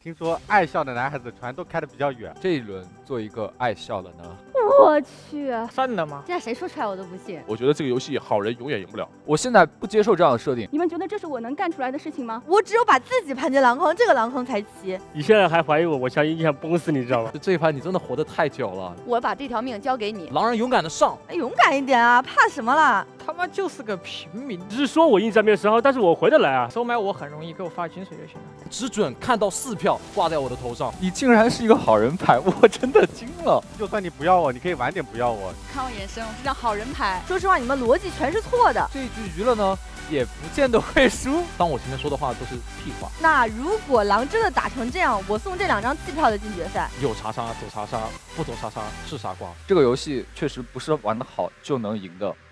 听说爱笑的男孩子船都开得比较远。 这一轮做一个爱笑的呢？ 我去， 真的吗？ 现在谁说出来我都不信。 我觉得这个游戏好人永远赢不了。 我现在不接受这样的设定。 你们觉得这是我能干出来的事情吗？ 我只有把自己盘进狼坑，这个狼坑才齐。 你现在还怀疑我，我相信你想崩死你，知道吗？ 这一盘你真的活得太久了。 我把这条命交给你， 狼人勇敢的上， 勇敢一点啊，怕什么啦？ 他妈就是个平民，只是说我硬站边10号，但是我回得来啊。收买我很容易，给我发金水就行了。 只准看到4票挂在我的头上。 你竟然是一个好人牌，我真的惊了。 就算你不要我，你可以晚点不要我。 看我眼神，我是张好人牌。 说实话，你们逻辑全是错的。 这一局娱乐呢，也不见得会输。 当我前面说的话都是屁话。 那如果狼真的打成这样，我送这2张弃票的进决赛。 有查杀走查杀，不走查杀是傻瓜。 这个游戏确实不是玩得好就能赢的。